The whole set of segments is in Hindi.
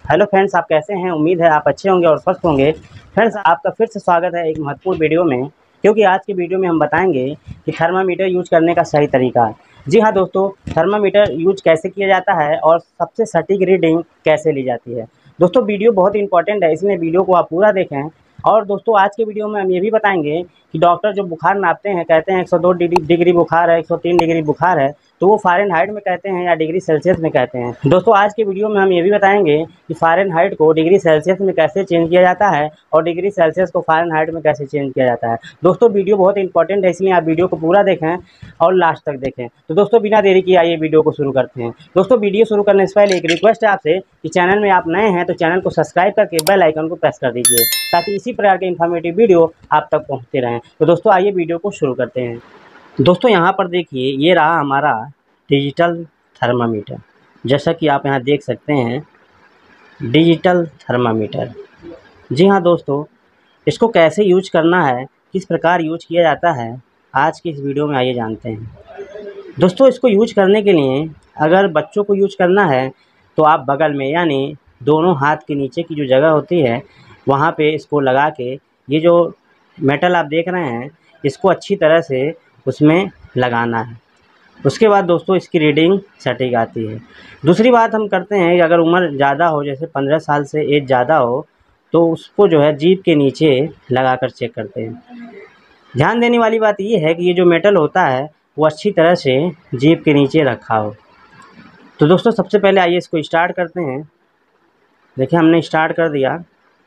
हेलो फ्रेंड्स, आप कैसे हैं? उम्मीद है आप अच्छे होंगे और स्वस्थ होंगे। फ्रेंड्स, आपका फिर से स्वागत है एक महत्वपूर्ण वीडियो में, क्योंकि आज की वीडियो में हम बताएंगे कि थर्मामीटर यूज करने का सही तरीका। जी हाँ दोस्तों, थर्मामीटर यूज कैसे किया जाता है और सबसे सटीक रीडिंग कैसे ली जाती है। दोस्तों, वीडियो बहुत इंपॉर्टेंट है, इसलिए वीडियो को आप पूरा देखें। और दोस्तों, आज के वीडियो में हम ये भी बताएंगे कि डॉक्टर जो बुखार नापते हैं, कहते हैं 102 डिग्री बुखार है, 103 डिग्री बुखार है, तो वो फ़ारेनहाइट में कहते हैं या डिग्री सेल्सियस में कहते हैं। दोस्तों, आज के वीडियो में हम ये भी बताएंगे कि फ़ारेनहाइट को डिग्री सेल्सियस में कैसे चेंज किया जाता है और डिग्री सेल्सियस को फ़ारेनहाइट में कैसे चेंज किया जाता है। दोस्तों, वीडियो बहुत इंपॉर्टेंट है, इसलिए आप वीडियो को पूरा देखें और लास्ट तक देखें। तो दोस्तों, बिना देरी किए आइए वीडियो को शुरू करते हैं। दोस्तों, वीडियो शुरू करने से पहले एक रिक्वेस्ट है आपसे कि चैनल में आप नए हैं तो चैनल को सब्सक्राइब करके बेल आइकन को प्रेस कर दीजिए, ताकि इसी प्रकार के इन्फॉर्मेटिव वीडियो आप तक पहुँचते रहें। तो दोस्तों, आइए वीडियो को शुरू करते हैं। दोस्तों, यहाँ पर देखिए, ये रहा हमारा डिजिटल थर्मामीटर। जैसा कि आप यहाँ देख सकते हैं, डिजिटल थर्मामीटर। जी हाँ दोस्तों, इसको कैसे यूज करना है, किस प्रकार यूज किया जाता है, आज की इस वीडियो में आइए जानते हैं। दोस्तों, इसको यूज करने के लिए अगर बच्चों को यूज करना है तो आप बगल में, यानी दोनों हाथ के नीचे की जो जगह होती है वहाँ पे इसको लगा के, ये जो मेटल आप देख रहे हैं, इसको अच्छी तरह से उसमें लगाना है। उसके बाद दोस्तों, इसकी रीडिंग सटीक आती है। दूसरी बात हम करते हैं कि अगर उम्र ज़्यादा हो, जैसे 15 साल से एज ज़्यादा हो, तो उसको जो है जीभ के नीचे लगाकर चेक करते हैं। ध्यान देने वाली बात ये है कि ये जो मेटल होता है वो अच्छी तरह से जीभ के नीचे रखा हो। तो दोस्तों, सबसे पहले आइए इसको स्टार्ट करते हैं। देखिए, हमने स्टार्ट कर दिया।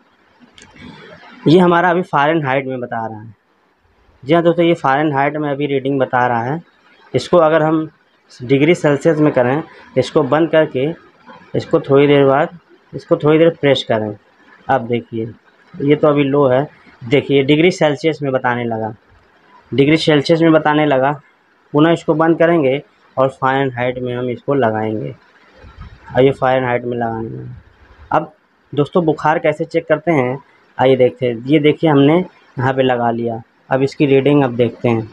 ये हमारा अभी फ़ारेनहाइट में बता रहा है। जी हाँ दोस्तों, ये फ़ारेनहाइट में अभी रीडिंग बता रहा है। इसको अगर हम डिग्री सेल्सियस में करें, इसको बंद करके इसको थोड़ी देर बाद इसको थोड़ी देर प्रेस करें। अब देखिए, ये तो अभी लो है। देखिए, डिग्री सेल्सियस में बताने लगा, डिग्री सेल्सियस में बताने लगा। पुनः इसको बंद करेंगे और फ़ारेनहाइट में हम इसको लगाएंगे। और ये फ़ारेनहाइट में लगाने लगा। अब दोस्तों, बुखार कैसे चेक करते हैं आइए देखते हैं। ये देखिए, हमने यहाँ पे लगा लिया। अब इसकी रीडिंग अब देखते हैं।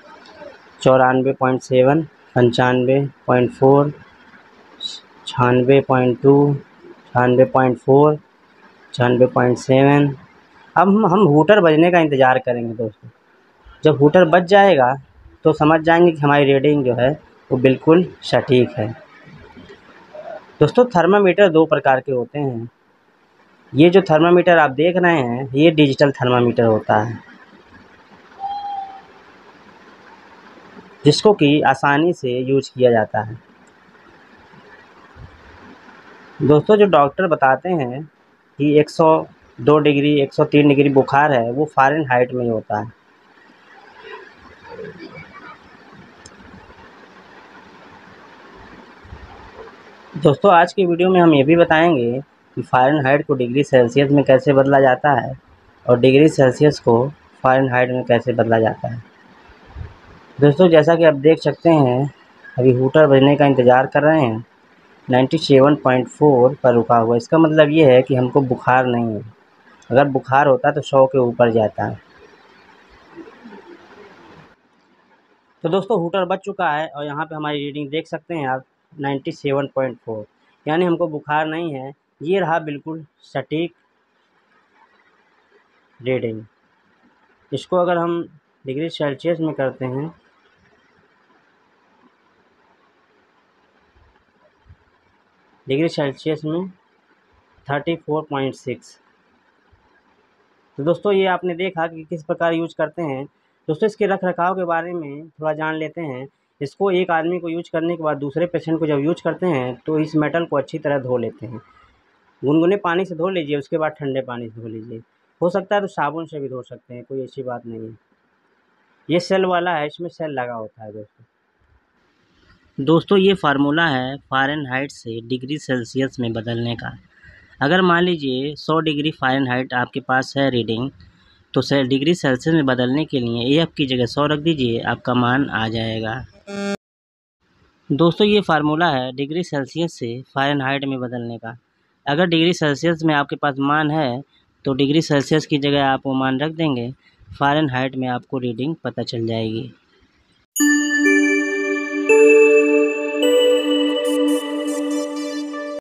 94.7, 95.4, 96.2, 96.4, 96.7। अब हम हूटर बजने का इंतज़ार करेंगे दोस्तों। जब हूटर बज जाएगा तो समझ जाएंगे कि हमारी रीडिंग जो है वो बिल्कुल सटीक है। दोस्तों, थर्मामीटर दो प्रकार के होते हैं। ये जो थर्मामीटर आप देख रहे हैं, ये डिजिटल थर्मामीटर होता है, जिसको कि आसानी से यूज किया जाता है। दोस्तों, जो डॉक्टर बताते हैं कि 102 डिग्री 103 डिग्री बुखार है, वो फ़ारेनहाइट में ही होता है। दोस्तों, आज की वीडियो में हम ये भी बताएंगे कि फ़ारेनहाइट को डिग्री सेल्सियस में कैसे बदला जाता है और डिग्री सेल्सियस को फ़ारेनहाइट में कैसे बदला जाता है। दोस्तों, जैसा कि आप देख सकते हैं, अभी हूटर बजने का इंतज़ार कर रहे हैं। 97.4 पर रुका हुआ, इसका मतलब ये है कि हमको बुखार नहीं है। अगर बुखार होता तो 100 के ऊपर जाता है। तो दोस्तों, हूटर बज चुका है और यहाँ पे हमारी रीडिंग देख सकते हैं आप, 97.4, यानी हमको बुखार नहीं है। ये रहा बिल्कुल सटीक रीडिंग। इसको अगर हम डिग्री सेल्सियस में करते हैं, डिग्री सेल्सियस में 34.6। तो दोस्तों, ये आपने देखा कि किस प्रकार यूज करते हैं। दोस्तों, इसके रख रखाव के बारे में थोड़ा जान लेते हैं। इसको एक आदमी को यूज करने के बाद दूसरे पेशेंट को जब यूज करते हैं तो इस मेटल को अच्छी तरह धो लेते हैं। गुनगुने पानी से धो लीजिए, उसके बाद ठंडे पानी से धो लीजिए। हो सकता है तो साबुन से भी धो सकते हैं, कोई ऐसी बात नहीं है। ये सेल वाला है, इसमें सेल लगा होता है दोस्तों, ये फार्मूला है फ़ारेनहाइट से डिग्री सेल्सियस में बदलने का। अगर मान लीजिए 100 डिग्री फ़ारेनहाइट आपके पास है रीडिंग, तो डिग्री सेल्सियस में बदलने के लिए AF की जगह 100 रख दीजिए, आपका मान आ जाएगा। दोस्तों, ये फार्मूला है डिग्री सेल्सियस से फ़ारेनहाइट में बदलने का। अगर डिग्री सेल्सियस में आपके पास मान है तो डिग्री सेल्सियस की जगह आप वो मान रख देंगे, फ़ारेनहाइट में आपको रीडिंग पता चल जाएगी।